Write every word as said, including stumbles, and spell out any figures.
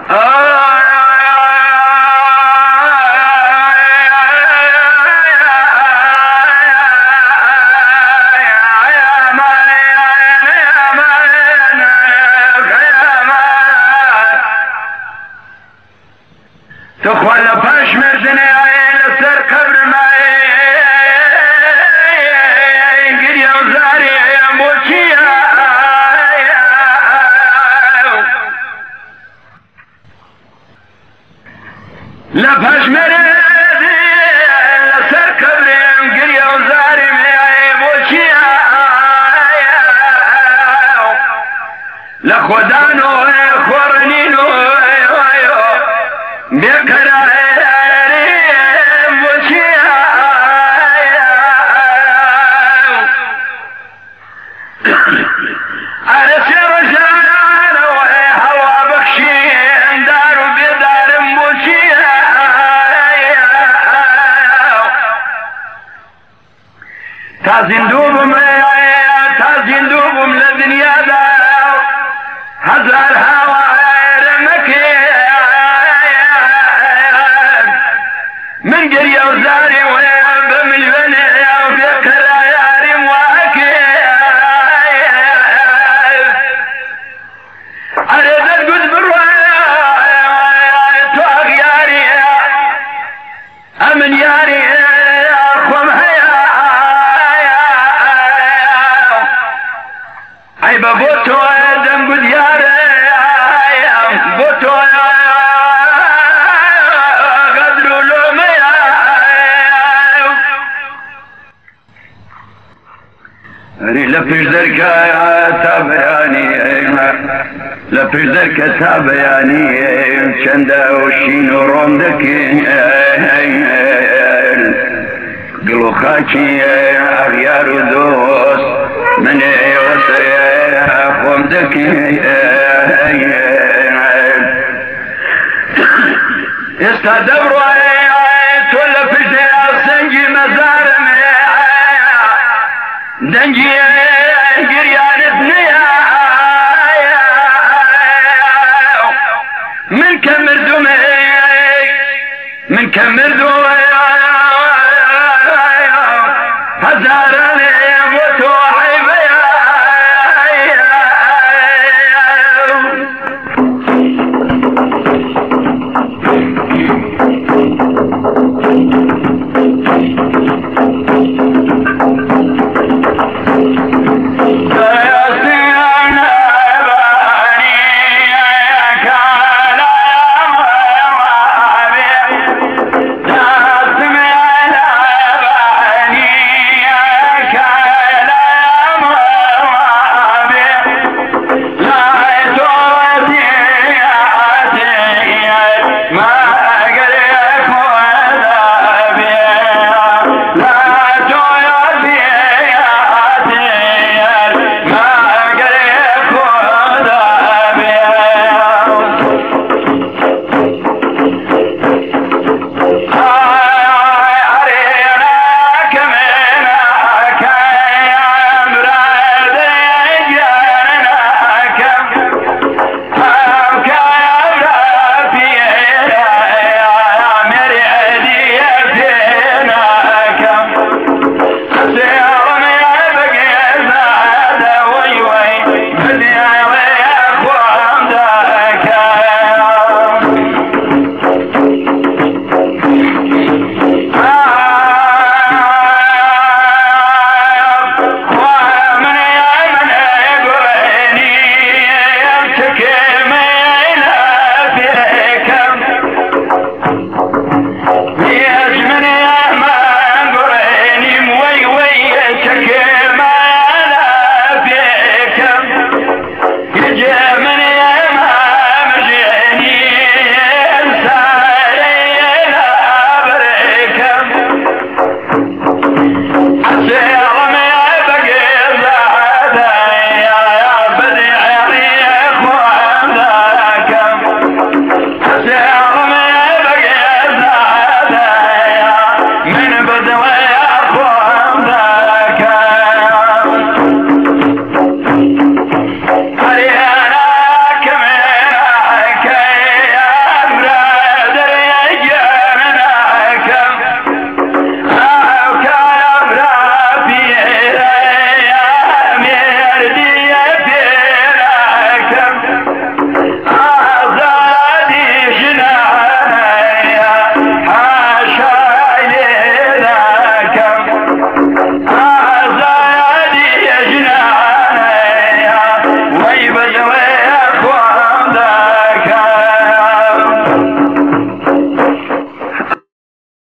تخوال پاش مردنه لسر قبر مای گریه و زاری موچیه لپاش مردنه لسر قبر گریه و زاری موچیه لخودانو خورنینو بقراري وشيا عرسي رجال وهوا بخشي دار بدار وشيا تازين دوبهم تازين دوبهم للدنيا دا هزار هوا رمكي من جري وزاري وبمليون وفكر ياري مواكي أريد القد بالرواية توق ياري أمن ياري أخوم هيا عيب بوتو دم قد ياري بوتو لفش ذركا تابعاني لفش ذركا تابعاني شندا وشين وروم دكين قلو خاكي اغيار ودوس من وسري اخوم دكين استدبروا تولفش سنجي مزارم دنجي قريان اثنيا من كم مردومي من كم مردومي